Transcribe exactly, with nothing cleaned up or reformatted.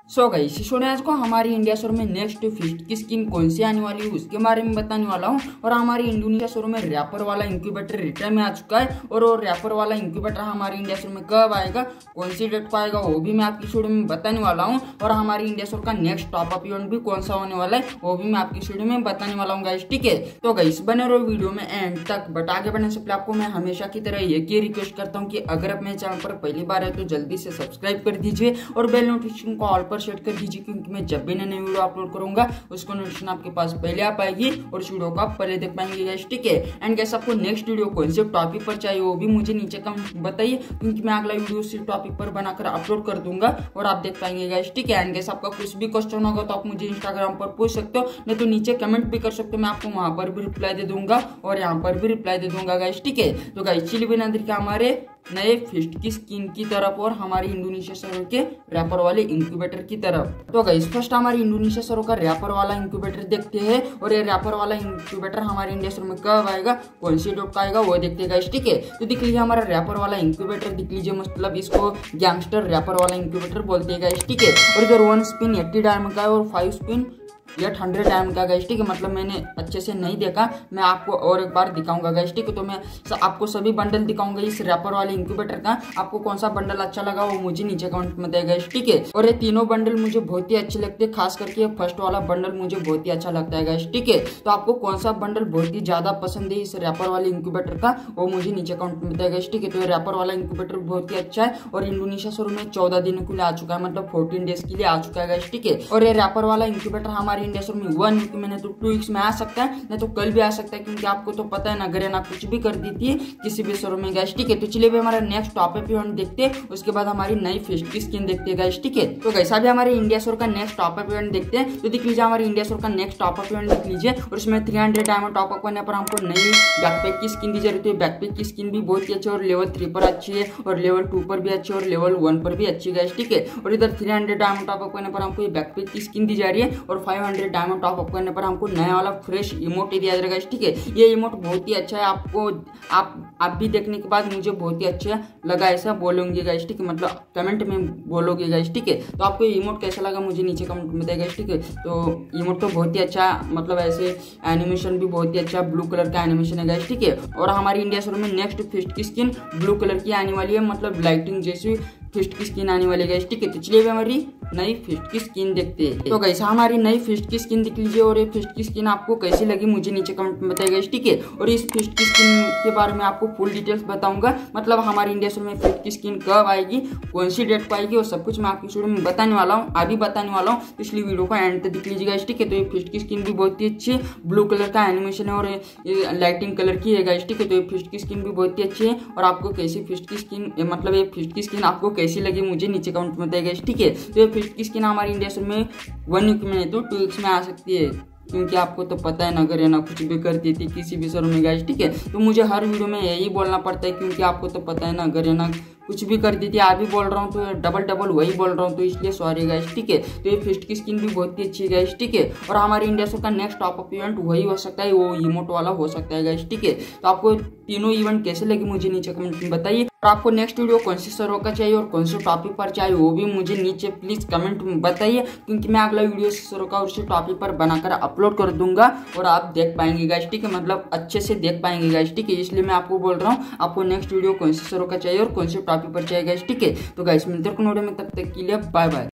So guys शिशु ने आज को हमारी इंडिया स्टोर में नेक्स्ट फिस्ट की स्किन कौन सी आने वाली है उसके बारे में बताने वाला हूँ। और हमारी इंडोनेशिया स्टोर में रैपर वाला इंक्यूबेटर रिटर्न में आ चुका है और वो रैपर वाला इंक्यूबेटर हमारी इंडिया स्टोर में कब आएगा, कौन सी डेट को आएगा वो भी मैं आपकी वीडियो में बताने वाला हूँ। और हमारी इंडिया स्टोर का नेक्स्ट टॉपअप इवेंट भी कौन सा होने वाला है वो भी मैं आपकी वीडियो में बताने वाला हूँ गाइस, ठीक है। तो गाइस बने रहो वीडियो में एंड तक। बट आगे बढ़ने से पहले आपको मैं हमेशा की तरह एक ही रिक्वेस्ट करता हूँ कि अगर आप मेरे चैनल पर पहली बार है तो जल्दी से सब्सक्राइब कर दीजिए और बेल नोटिफिकेशन को ऑल पर सेट कर दीजिए, क्योंकि मैं जब भी नई वीडियो अपलोड करूंगा उसको नोटिफिकेशन आपके पास पहले आ पाएगी और उस वीडियो को आप पहले देख पाएंगे गाइस, ठीक है। एंड गाइस आपको नेक्स्ट वीडियो कौन से टॉपिक पर चाहिए वो भी मुझे नीचे कमेंट बताइए, क्योंकि मैं अगला वीडियो उसी टॉपिक पर बनाकर अपलोड कर दूंगा और आप देख पाएंगे गाइस, ठीक है। एंड गाइस आपका कुछ भी क्वेश्चन होगा तो आप मुझे इंस्टाग्राम पर पूछ सकते हो, नहीं तो नीचे कमेंट भी कर सकते हो, मैं आपको वहां पर भी रिप्लाई दे दूंगा और यहाँ पर भी रिप्लाई दे दूंगा गाइस, ठीक है। तो गाइस चलिए बिना देर के हमारे नए फिस्ट की स्किन की तरफ और हमारी इंडोनेशिया सर्वर के रैपर वाले इंक्यूबेटर की तरफ। तो गाइस फर्स्ट हमारी इंडोनेशिया सर्वर का रैपर वाला इंक्यूबेटर देखते हैं और ये रैपर वाला इंक्यूबेटर हमारे इंडिया सर्वर में कब आएगा, कौन सी डेट का आएगा वो देखते हैं गाइस, ठीक है। तो देख लीजिए हमारा रैपर वाला इंक्यूबेटर देख लीजिए, मतलब इसको गैंगस्टर रैपर वाला इंक्यूबेटर बोलते हैं गाइस, ठीक है। और इधर वन स्पिन एट्टी डायमंड का है और five spin eight hundred diamond का गाइस, ठीक है। मतलब मैंने अच्छे से नहीं देखा, मैं आपको और एक बार दिखाऊंगा गाइस, ठीक है। तो मैं आपको सभी बंडल दिखाऊंगा इस रैपर वाले इंक्यूबेटर का। आपको कौन सा बंडल अच्छा लगा वो मुझे नीचे कमेंट में बताइए गाइस, ठीक है। और ये तीनों बंडल मुझे बहुत ही अच्छे लगते हैं, खास करके फर्स्ट वाला बंडल मुझे बहुत ही अच्छा लगता है गाइस, ठीक है। तो आपको कौन सा बंडल बहुत ही ज्यादा पसंद है इस रैपर वाले इंक्यूबेटर का वो मुझे नीचे कमेंट में बताइए गाइस, ठीक है। तो ये रैपर वाला इंक्यूबेटर बहुत ही अच्छा है और इंडोनेशिया शोरूम में चौदह दिनों के लिए आ चुका है, मतलब फोर्टीन डेज के लिए आ चुका है गाइस, ठीक है। और ये रैपर वाला इंक्यूबेटर हमारे इंडिया शोरूम में वन वीक में तो टू वीक्स में आ सकता है, नहीं तो कल भी आ सकता है, क्योंकि आपको तो पता है ना अगर ना कुछ भी कर दी थी किसी भी शोरूम में गाइस, ठीक है। तो चलिए हमारा नेक्स्ट टॉपअप इवेंट देखते हैं, उसके बाद हमारी नई फिस्ट की स्किन देखते हैं गाइस, ठीक है। तो गाइस अभी हमारे इंडिया स्टोर का नेक्स्ट टॉपअप इवेंट देखते हैं। तो देख लीजिए हमारे इंडिया स्टोर का नेक्स्ट टॉपअप इवेंट देख लीजिए और उसमें थ्री हंड्रेड डायमंड टॉपअप करने पर हमको नई बैकपैक की स्किन दी जा रही है। बैकपैक की स्किन भी बहुत ही अच्छी है और लेवल थ्री पर अच्छी है और लेवल टू पर भी अच्छी है और लेवल वन पर भी अच्छी गाइस, ठीक है। और इधर थ्री हंड्रेड डायमंड टॉपअप करने पर हमको ये बैकपैक की स्किन दी जा रही है और फाइव हंड्रेड डायमंड टॉपअप करने पर हमको नया वाला फ्रेश इमोट दिया जाएगा, ठीक है। ये इमोट बहुत ही अच्छा है, आपको आप आप भी देखने के बाद मुझे बहुत ही अच्छा लगा ऐसा बोलोगे गाइस, ठीक है। मतलब कमेंट में बोलोगे गाइस, ठीक है। तो आपको ये इमोट कैसा लगा मुझे नीचे कमेंट में बताइए गाइस, ठीक है। तो इमोट तो बहुत ही अच्छा, मतलब ऐसे एनिमेशन भी बहुत ही अच्छा ब्लू कलर का एनिमेशन है गाइस, ठीक है। और हमारी इंडिया स्टोर में नेक्स्ट फिस्ट की स्किन ब्लू कलर की आने वाली है, मतलब लाइटिंग जैसी फिस्ट की स्किन आने वाली है, ठीक है। तो चलिए हमारी नई फिस्ट की स्किन देखते हैं। तो गाइस हमारी नई फिस्ट की स्किन देख लीजिए और ये फिस्ट की स्किन आपको कैसी लगी मुझे नीचे कमेंट में बताइए गाइस, ठीक है। और इस फिस्ट की स्किन के बारे में आपको फुल डिटेल्स बताऊंगा, मतलब हमारी इंडिया स्टोर में फिस्ट की स्किन कब आएगी, कौन सी डेट पर आएगी और सब कुछ मैं आपकी वीडियो में बताने वाला हूँ, अभी बताने वाला हूँ। इसलिए वीडियो को एंड तक देख लीजिए गाइस, ठीक है। तो ये फिस्ट की स्किन भी बहुत ही अच्छी है, ब्लू कलर का एनिमेशन है और ये लाइटिंग कलर की है गाइस, ठीक है। तो ये फिस्ट की स्किन भी बहुत ही अच्छी है और आपको कैसी फिस्ट की स्किन, मतलब ये फिस्ट की स्किन आपको कैसी लगी मुझे नीचे कमेंट में बताइए, ठीक है। तो ये फिस्ट की स्किन हमारी इंडिया स्टोर में वन वीक में नहीं तो टू वीक्स में आ सकती है, क्योंकि आपको तो पता है ना अगर है ना कुछ भी कर दी थी किसी भी शोरूम में गाइस, ठीक है। तो मुझे हर वीडियो में यही बोलना पड़ता है, क्योंकि आपको तो पता है ना अगर है ना कुछ भी कर दी थी, आप भी बोल रहा हूँ तो डबल डबल वही बोल रहा हूँ, तो इसलिए सॉरी गाइस, ठीक है। तो ये फिस्ट की स्किन भी बहुत ही अच्छी है गाइस, ठीक है। और हमारे इंडिया स्टोर का नेक्स्ट टॉपअप इवेंट वही हो सकता है, वो इमोट वाला हो सकता है गाइस, ठीक है। तो आपको तीनों इवेंट कैसे लगे मुझे नीचे कमेंट में बताइए और आपको नेक्स्ट वीडियो कौन से सर्वर का चाहिए और कौन से टॉपिक पर चाहिए वो भी मुझे नीचे प्लीज कमेंट में बताइए, क्योंकि मैं अगला वीडियो सर्वर का उसी टॉपिक पर बनाकर अपलोड कर दूंगा और आप देख पाएंगे गाइस, ठीक है। मतलब अच्छे से देख पाएंगे गाइस, ठीक है। इसलिए मैं आपको बोल रहा हूँ आपको नेक्स्ट वीडियो कौन से सर्वर का चाहिए और कौन से टॉपिक पर चाहिए गाइस, ठीक है। तो गाइस मिलते हैं वीडियो में, तब तक के लिए बाय बाय।